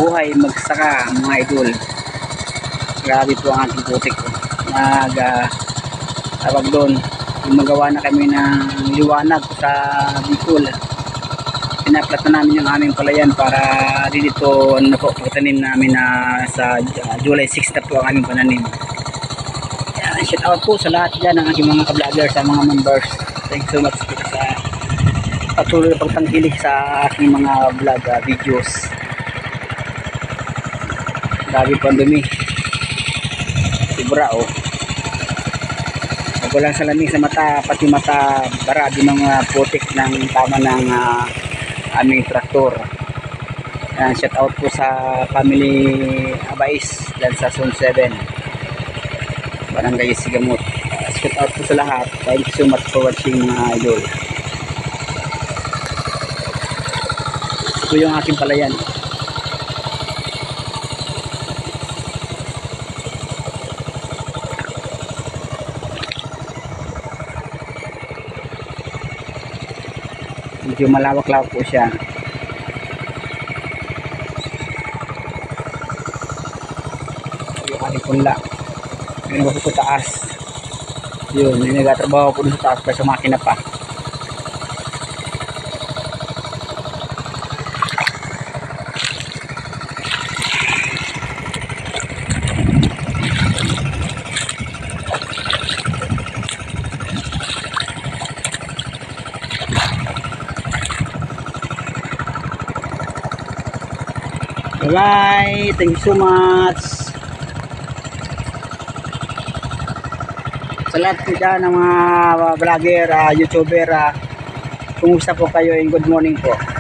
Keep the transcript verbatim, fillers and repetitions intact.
buhay magsaka mga idol. Grabe po ang ating putik po. Nag uh, tawag doon, gumagawa na kami ng liwanag sa Bicol. Pinaplat na namin yung aming palayan para dito ano po, pagtanim namin na sa uh, July sixth na po ang aming pananim. Yan, shout out po sa lahat dyan ng aking mga ka-vlogger, sa mga members. Thanks so much po sa patuloy na pagtangkilik sa aking mga vlog uh, videos. Grabe po ang dumi. Sobra oh. Walang salamin sa mata, pati mata barado ng uh, putik ng tama ng uh, aming traktor. Yan, shout out po sa family Abais dyan sa Zone seven, Barangay Sigamot. Uh, shout out po sa lahat. Thank you so much for watching mga idol. Ito yung aking palayan. Medyo malawak-lawak po siya. Yung aking punla. Yung nagpo po taas. Yun, yung nagatrabaho po sa taas pa sa makina pa. Alright, thank you so much sa lahat po dyan ng mga vlogger, uh, youtuber, uh, kumusta po kayo and good morning po.